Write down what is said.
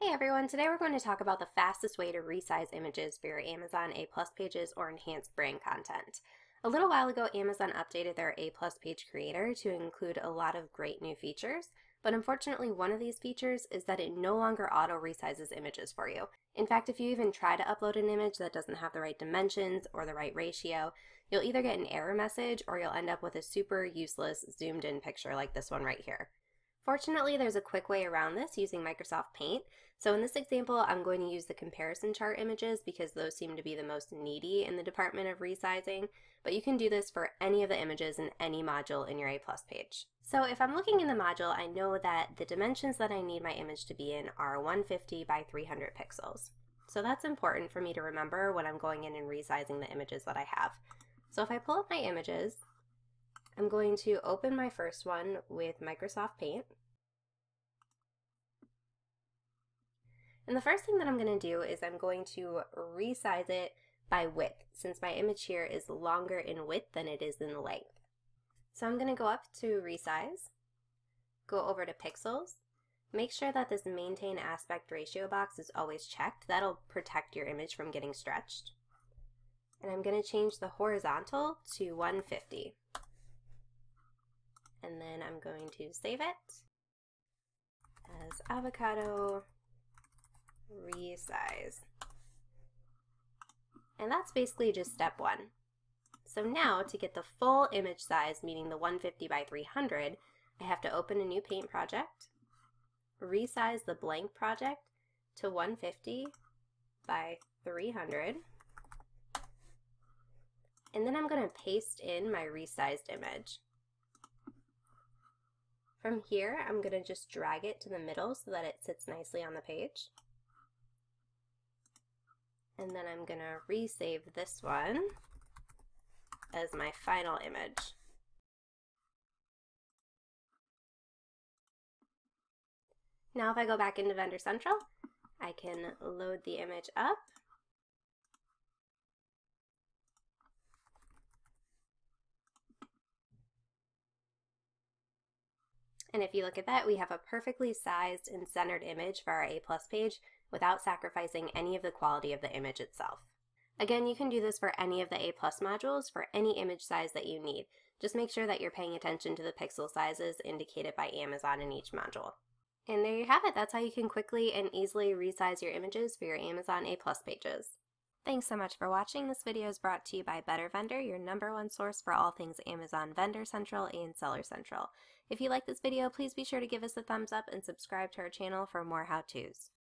Hey everyone, today we're going to talk about the fastest way to resize images for your Amazon A+ pages or enhanced brand content. A little while ago, Amazon updated their A+ page creator to include a lot of great new features, but unfortunately one of these features is that it no longer auto resizes images for you. In fact, if you even try to upload an image that doesn't have the right dimensions or the right ratio, you'll either get an error message or you'll end up with a super useless zoomed in picture like this one right here. Fortunately, there's a quick way around this using Microsoft Paint. So in this example, I'm going to use the comparison chart images because those seem to be the most needy in the department of resizing, but you can do this for any of the images in any module in your A+ page. So if I'm looking in the module, I know that the dimensions that I need my image to be in are 150 by 300 pixels. So that's important for me to remember when I'm going in and resizing the images that I have. So if I pull up my images, I'm going to open my first one with Microsoft Paint. And the first thing that I'm going to do is I'm going to resize it by width, since my image here is longer in width than it is in length. So I'm going to go up to Resize, go over to Pixels, make sure that this Maintain Aspect Ratio box is always checked. That'll protect your image from getting stretched. And I'm going to change the horizontal to 150. And then I'm going to save it as avocado resize. And that's basically just step one. So now to get the full image size, meaning the 150 by 300, I have to open a new paint project, resize the blank project to 150 by 300, and then I'm going to paste in my resized image. From here, I'm going to just drag it to the middle so that it sits nicely on the page. And then I'm going to resave this one as my final image. Now if I go back into Vendor Central, I can load the image up. And if you look at that, we have a perfectly sized and centered image for our A+ page without sacrificing any of the quality of the image itself. Again, you can do this for any of the A+ modules for any image size that you need. Just make sure that you're paying attention to the pixel sizes indicated by Amazon in each module. And there you have it. That's how you can quickly and easily resize your images for your Amazon A+ pages. Thanks so much for watching. This video is brought to you by Better Vendor, your #1 source for all things Amazon Vendor Central and Seller Central. If you like this video, please be sure to give us a thumbs up and subscribe to our channel for more how-tos.